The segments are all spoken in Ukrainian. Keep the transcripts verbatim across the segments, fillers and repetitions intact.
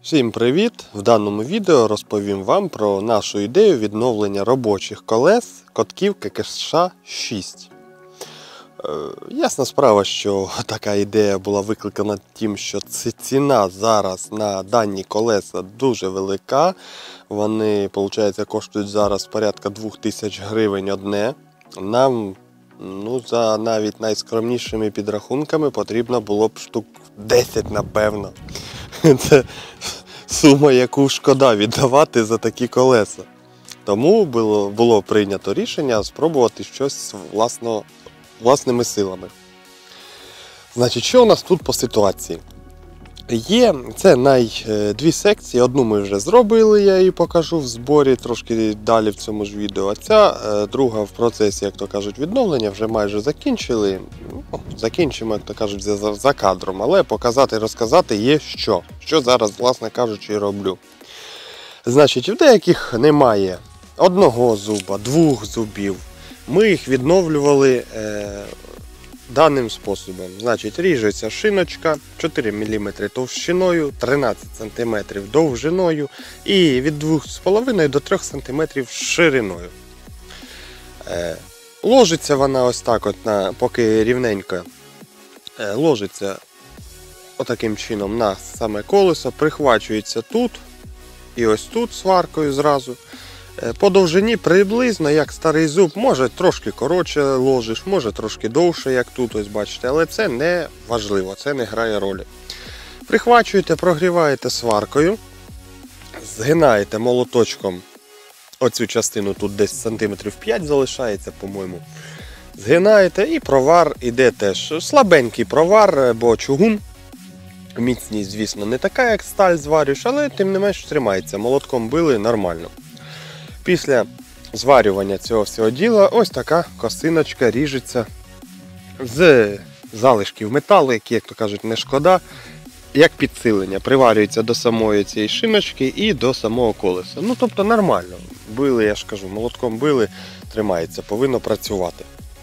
Всім привіт! В даному відео розповім вам про нашу ідею відновлення робочих колес котків ККШ шість. Е, ясна справа, що така ідея була викликана тим, що ціна зараз на дані колеса дуже велика. Вони, виходить, коштують зараз порядка двох тисяч гривень одне. Нам, ну, за навіть найскромнішими підрахунками потрібно було б штук десять, напевно. Це сума, яку шкода віддавати за такі колеса. Тому було, було прийнято рішення спробувати щось власно, власними силами. Значить, що у нас тут по ситуації? Є, це най, дві секції, одну ми вже зробили, я її покажу в зборі трошки далі в цьому ж відео. А ця друга в процесі, як то кажуть, відновлення вже майже закінчили. Ну, закінчимо, як то кажуть, за, за кадром, але показати, розказати є що. Що зараз, власне кажучи, роблю. Значить, в деяких немає одного зуба, двох зубів. Ми їх відновлювали е, даним способом. Значить, ріжеться шиночка чотири міліметри товщиною, тринадцять сантиметрів довжиною і від двох з половиною до трьох сантиметрів шириною. Е, ложиться вона ось так, от на, поки рівненько е, ложиться отаким чином на саме колесо, прихвачується тут і ось тут сваркою зразу. По довжині приблизно, як старий зуб, може трошки коротше ложиш, може трошки довше, як тут, ось бачите, але це не важливо, це не грає ролі. Прихвачуєте, прогріваєте сваркою, згинаєте молоточком оцю частину, тут десь сантиметрів п'ять залишається, по-моєму. Згинаєте і провар іде теж. Слабенький провар, бо чугун. Міцність, звісно, не така, як сталь зварюєш, але тим не менш тримається. Молотком били нормально. Після зварювання цього всього діла ось така косиночка ріжеться з залишків металу, які, як то кажуть, не шкода, як підсилення. Приварюється до самої цієї шиночки і до самого колеса. Ну, тобто нормально. Били, я ж кажу, молотком били, тримається, повинно працювати.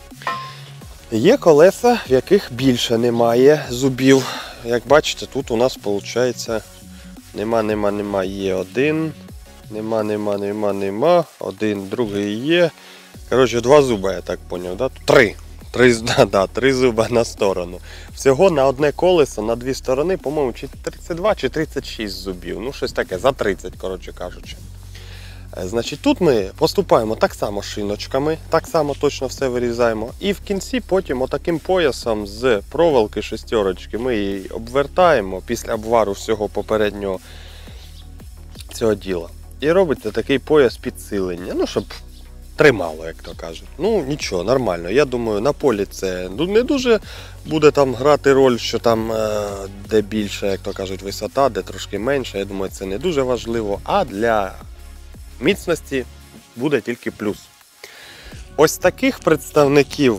Є колеса, в яких більше немає зубів. Як бачите, тут у нас, виходить, нема, нема, нема, є один. Нема, нема, нема, нема. Один, другий є. Коротше, два зуба, я так зрозумів, да? Три. Три, да, да, три зуба на сторону. Всього на одне колесо, на дві сторони, по-моєму, чи тридцять два, чи тридцять шість зубів. Ну, щось таке, за тридцять, коротше кажучи. Значить, тут ми поступаємо так само шиночками, так само точно все вирізаємо. І в кінці потім отаким поясом з проволоки шестерочки ми її обвертаємо після обвару всього попереднього цього діла. І робите такий пояс підсилення, ну, щоб тримало, як то кажуть. Ну, нічого, нормально. Я думаю, на полі це ну, не дуже буде там грати роль, що там е, де більше, як то кажуть, висота, де трошки менше. Я думаю, це не дуже важливо. А для міцності буде тільки плюс. Ось таких представників,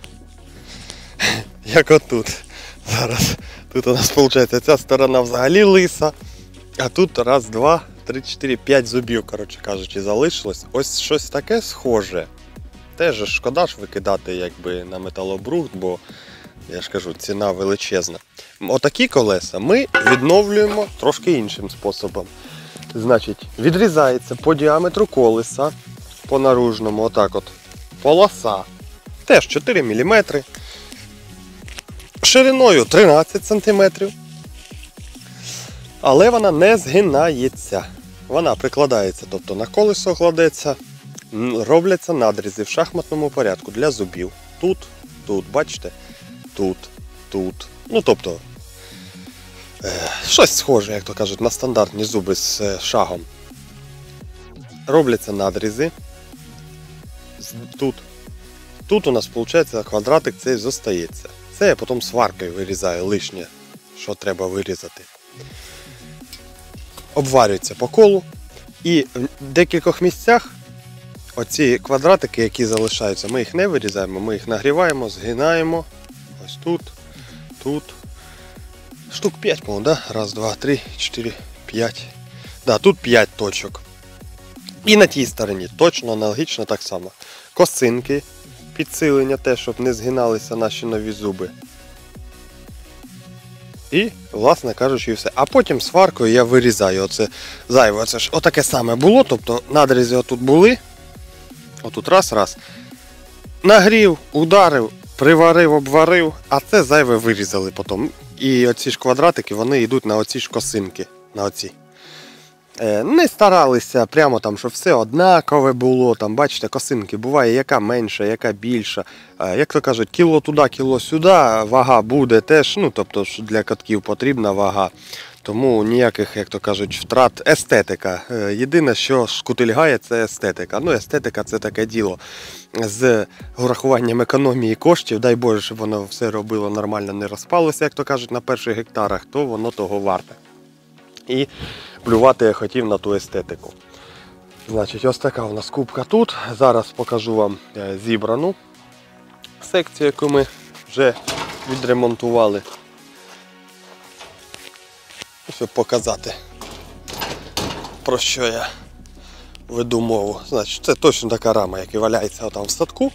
як отут. Зараз, тут у нас, виходить, ця сторона взагалі лиса, а тут раз, два, три, чотири, п'ять зубів, коротше кажучи, залишилось. Ось щось таке схоже. Теж шкода ж викидати якби на металобрухт, бо, я ж кажу, ціна величезна. Отакі колеса ми відновлюємо трошки іншим способом. Значить, відрізається по діаметру колеса, по наружному, отак от, полоса. Теж чотири міліметри. Шириною тринадцять сантиметрів. Але вона не згинається. Вона прикладається, тобто на колесо кладеться, робляться надрізи в шахматному порядку для зубів. Тут, тут, бачите? Тут, тут. Ну, тобто, е, щось схоже, як то кажуть, на стандартні зуби з е, шагом. Робляться надрізи. Тут. Тут у нас, виходить, квадратик цей зостається. Це я потім сваркою вирізаю лишнє, що треба вирізати. Обварюється по колу, і в декількох місцях оці квадратики, які залишаються, ми їх не вирізаємо, ми їх нагріваємо, згинаємо. Ось тут, тут. Штук п'ять, по-моєму, да? Раз, два, три, чотири, п'ять. Да, тут п'ять точок. І на тій стороні точно аналогічно так само. Косинки, підсилення те, щоб не згиналися наші нові зуби. І, власне кажучи, все. А потім сваркою я вирізаю оце зайве. Оце ж отаке саме було, тобто надрізи отут були. Отут раз, раз. Нагрів, ударив, приварив, обварив, а це зайве вирізали потім. І оці ж квадратики, вони йдуть на оці ж косинки. На оці. Не старалися прямо там, щоб все однакове було. Там, бачите, косинки буває, яка менша, яка більша. Як то кажуть, кіло туди, кіло сюди, вага буде теж. Ну, тобто для катків потрібна вага. Тому ніяких, як то кажуть, втрат. Естетика. Єдине, що шкутильгає, це естетика. Ну, естетика – це таке діло. З урахуванням економії коштів, дай Боже, щоб воно все робило нормально, не розпалося, як то кажуть, на перших гектарах, то воно того варте. І плювати я хотів на ту естетику. Значить, ось така у нас кубка тут. Зараз покажу вам зібрану секцію, яку ми вже відремонтували. Щоб показати, про що я веду мову. Значить, це точно така рама, яка валяється там в садку.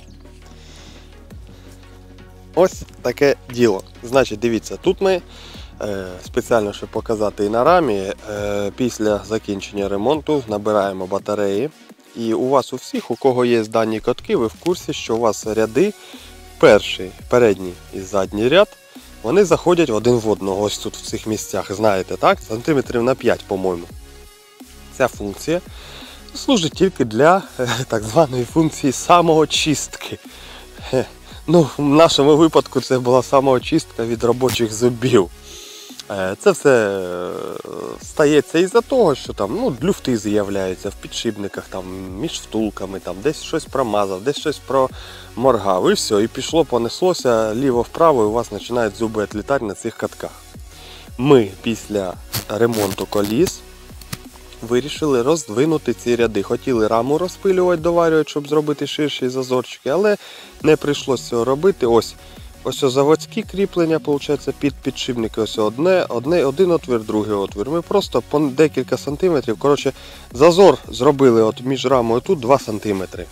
Ось таке діло. Значить, дивіться, тут ми спеціально, щоб показати і на рамі, після закінчення ремонту набираємо батареї. І у вас у всіх, у кого є дані катки, ви в курсі, що у вас ряди, перший, передній і задній ряд, вони заходять один в одного, ось тут в цих місцях, знаєте, так? Сантиметрів на п'ять, по-моєму. Ця функція служить тільки для так званої функції самоочистки. Ну, в нашому випадку це була самоочистка від робочих зубів. Це все стається із-за того, що там ну, люфти з'являються в підшипниках, там, між втулками, там, десь щось промазав, десь щось проморгав. І все, і пішло, понеслося ліво-вправо, і у вас починають зуби відлітати на цих катках. Ми після ремонту коліс вирішили роздвинути ці ряди. Хотіли раму розпилювати, доварювати, щоб зробити ширші зазорчики, але не прийшлося цього робити. Ось. Ось заводські кріплення, виходить, під підшипники. Ось одне, одне, один отвір, другий отвір. Ми просто по декілька сантиметрів, коротше, зазор зробили от між рамою тут два сантиметри.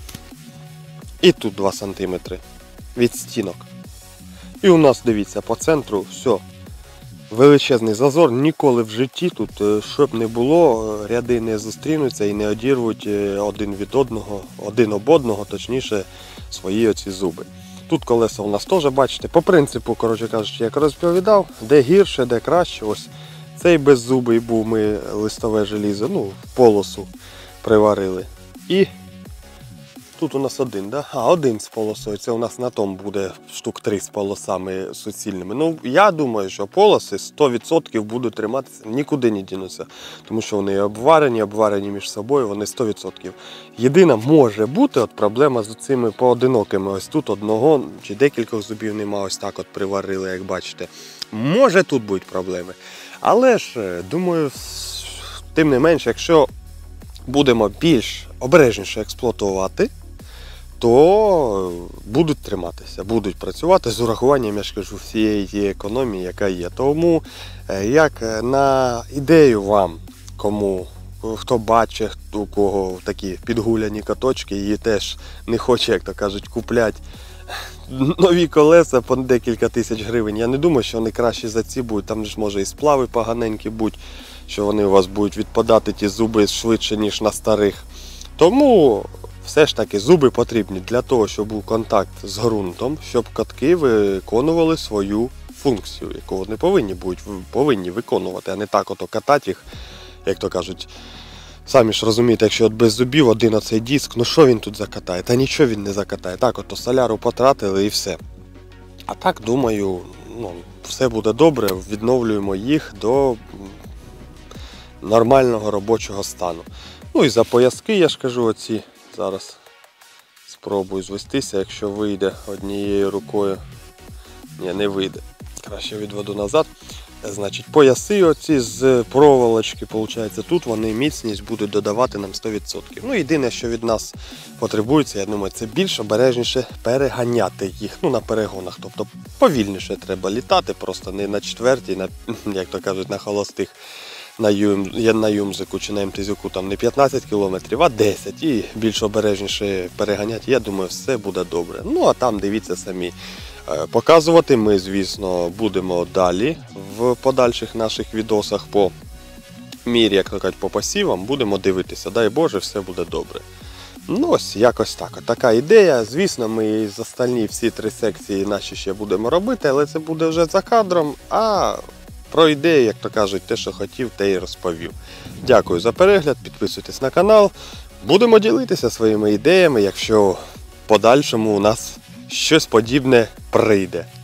І тут два сантиметри від стінок. І у нас, дивіться, по центру все. Величезний зазор, ніколи в житті тут, щоб не було, ряди не зустрінуться і не одірвуть один від одного, один об одного, точніше, свої оці зуби. Тут колеса у нас теж, бачите, по принципу, коротше кажучи, як розповідав, де гірше, де краще. Ось цей беззубий був, ми листове желізо, ну, в полосу приварили. І тут у нас один, да? А, один з полосою, це у нас на тому буде штук три з полосами суцільними. Ну, я думаю, що полоси сто відсотків будуть триматися, нікуди не дінуться. Тому що вони обварені, обварені між собою, вони сто відсотків. Єдина може бути от проблема з цими поодинокими. Ось тут одного чи декількох зубів нема, ось так от приварили, як бачите. Може тут будуть проблеми. Але ж, думаю, тим не менш, якщо будемо більш обережніше експлуатувати, то будуть триматися, будуть працювати з урахуванням, я ж кажу, всієї тієї економії, яка є. Тому, як на ідею вам, кому, хто бачить, у кого такі підгуляні каточки і теж не хоче, як то кажуть, купляти нові колеса по декілька тисяч гривень, я не думаю, що вони кращі за ці будуть, там ж може і сплави поганенькі будуть, що вони у вас будуть відпадати ті зуби швидше, ніж на старих. Тому все ж таки зуби потрібні для того, щоб був контакт з ґрунтом, щоб катки виконували свою функцію, яку вони повинні бути, повинні виконувати, а не так ото катати їх, як то кажуть. Самі ж розумієте, якщо от без зубів один оцей диск, ну що він тут закатає? Та нічого він не закатає. Так, ото соляру потратили і все. А так, думаю, ну, все буде добре, відновлюємо їх до нормального робочого стану. Ну і за пояски, я ж кажу, оці зараз спробую звестися, якщо вийде однією рукою. Ні, не вийде. Краще відведу назад. Значить, пояси оці з проволочки, виходить, тут вони міцність будуть додавати нам сто відсотків. Ну, єдине, що від нас потребується, я думаю, це більш обережніше переганяти їх, ну, на перегонах. Тобто, повільніше треба літати, просто не на четвертій, на, як то кажуть, на холостих, на, юм, на юмзику чи на МТЗюку, там не п'ятнадцять кілометрів, а десять. І більш обережніше переганяти, я думаю, все буде добре. Ну, а там дивіться самі. Показувати ми, звісно, будемо далі в подальших наших відосах по мірі, як то кажуть, по посівам будемо дивитися. Дай Боже, все буде добре. Ну ось, якось так. Така ідея. Звісно, ми з остальні всі три секції наші ще будемо робити, але це буде вже за кадром, а про ідеї, як то кажуть, те, що хотів, те і розповів. Дякую за перегляд, підписуйтесь на канал. Будемо ділитися своїми ідеями, якщо в подальшому у нас щось подібне прийде.